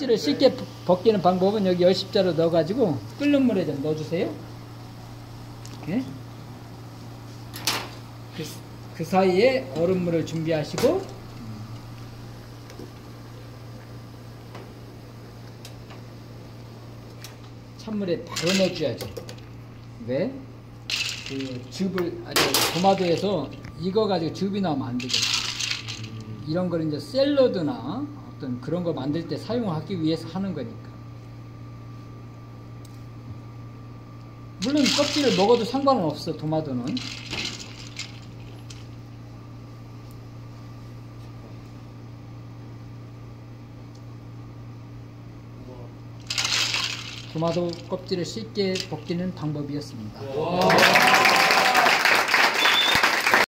껍질을 쉽게 벗기는 방법은 여기 열십자로 넣어가지고 끓는 물에 좀 넣어주세요. 예? 그 사이에 얼음물을 준비하시고 찬물에 바로 넣어줘야죠. 왜? 그 즙을 도마도에서 익어가지고 즙이 나오면 안 되겠죠. 이런 걸 이제 샐러드나 어떤 그런 거 만들 때 사용하기 위해서 하는 거니까. 물론 껍질을 먹어도 상관은 없어, 도마도는. 도마도 껍질을 쉽게 벗기는 방법이었습니다.